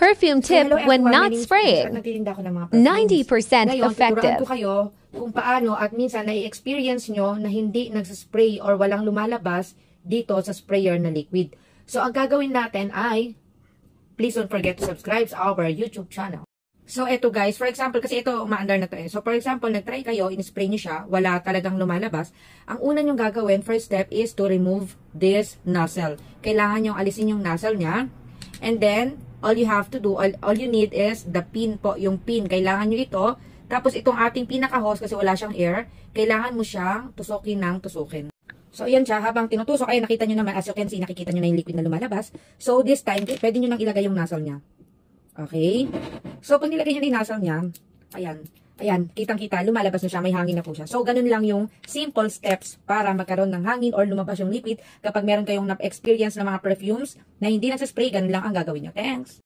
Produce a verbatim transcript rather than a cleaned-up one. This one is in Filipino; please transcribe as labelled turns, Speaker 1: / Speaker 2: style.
Speaker 1: perfume tip
Speaker 2: Hello
Speaker 1: when
Speaker 2: everyone, my
Speaker 1: not
Speaker 2: name is
Speaker 1: spraying.
Speaker 2: Chris at nagtitinda ako ng mga perfumes.
Speaker 1: ninety percent
Speaker 2: Ngayon, tuturuan
Speaker 1: effective.
Speaker 2: ko kayo kung paano at minsan na-experience nyo na hindi nagsaspray or walang lumalabas dito sa sprayer na liquid. So, ang gagawin natin ay, please don't forget to subscribe sa our YouTube channel. So, eto guys, for example, kasi ito, umaandar na to eh. So, for example, nag-try kayo, in-spray nyo siya, wala talagang lumalabas. Ang una nyong gagawin, first step is to remove this nozzle. Kailangan nyong alisin yung nozzle niya. And then, all you have to do, all, all you need is the pin po, yung pin. Kailangan nyo ito. Tapos, itong ating pinaka-hose, kasi wala siyang air, kailangan mo siyang tusukin ng tusukin. So, ayan siya, habang tinutusok, ay nakita nyo naman, as you can see, nakikita nyo na yung liquid na lumalabas. So, this time, pwede nyo nang ilagay yung nozzle niya. Okay? So, pag nilagay nyo na yung nozzle niya, ayan, ayan, kitang-kita, lumalabas na siya, may hangin na po siya. So, ganun lang yung simple steps para magkaroon ng hangin or lumabas yung liquid kapag meron kayong na-experience ng mga perfumes na hindi nagsaspray, ganun lang ang gagawin nyo. Thanks!